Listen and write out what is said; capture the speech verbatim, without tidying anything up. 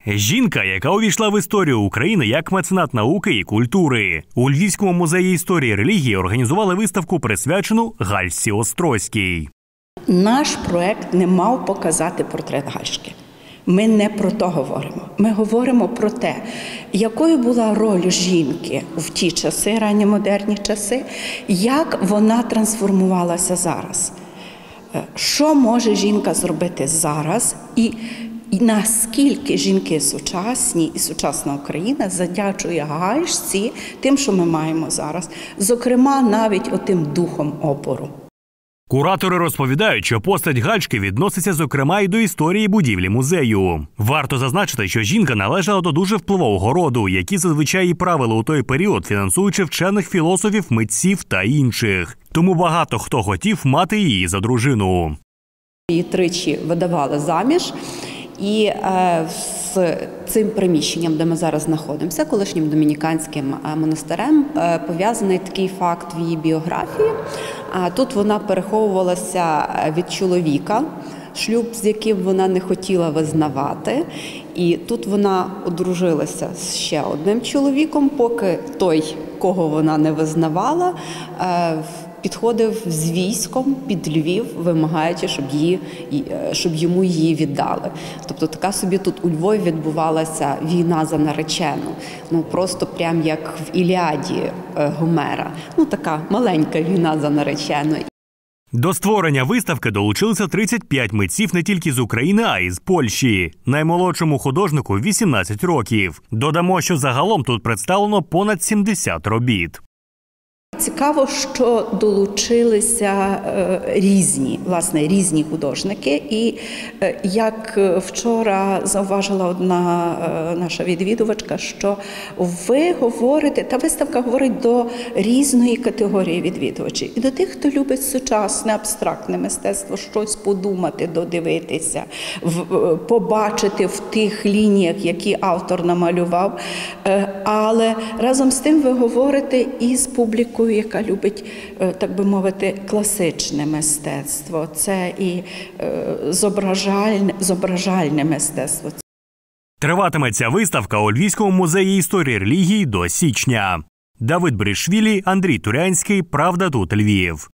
Жінка, яка увійшла в історію України як меценат науки і культури. У Львівському музеї історії і релігії організували виставку, присвячену Гальшці Острозькій. Наш проект не мав показати портрет Гальшки. Ми не про то говоримо. Ми говоримо про те, якою була роль жінки в ті часи, ранньомодерні часи, як вона трансформувалася зараз. Що може жінка зробити зараз і І наскільки жінки сучасні і сучасна Україна завдячує Гальшці тим, що ми маємо зараз. Зокрема, навіть отим духом опору. Куратори розповідають, що постать Гальшки відноситься, зокрема, і до історії будівлі музею. Варто зазначити, що жінка належала до дуже впливового роду, які зазвичай і правили у той період, фінансуючи вчених філософів, митців та інших. Тому багато хто хотів мати її за дружину. Її тричі видавали заміж. І е, з цим приміщенням, де ми зараз знаходимося, колишнім домініканським монастирем, е, пов'язаний такий факт в її біографії. А тут вона переховувалася від чоловіка, шлюб з яким вона не хотіла визнавати. І тут вона одружилася з ще одним чоловіком, поки той, кого вона не визнавала, е, підходив з військом під Львів, вимагаючи, щоб, її, щоб йому її віддали. Тобто така собі тут у Львові відбувалася війна за наречену. Ну просто прям як в Іліаді Гомера. Ну така маленька війна за наречену. До створення виставки долучилися тридцять п'ять митців не тільки з України, а й з Польщі. Наймолодшому художнику вісімнадцять років. Додамо, що загалом тут представлено понад сімдесят робіт. Цікаво, що долучилися е, різні, власне, різні художники. І е, як вчора зауважила одна е, наша відвідувачка, що ви говорите, та виставка говорить до різної категорії відвідувачів. І до тих, хто любить сучасне, абстрактне мистецтво, щось подумати, додивитися, в, побачити в тих лініях, які автор намалював. Е, але разом з тим ви говорите і з публікою, яка любить, так би мовити, класичне мистецтво. Це і зображальне, зображальне мистецтво. Триватиме ця виставка у Львівському музеї історії і релігії до січня. Давид Брішвілі, Андрій Турянський, Правда тут Львів.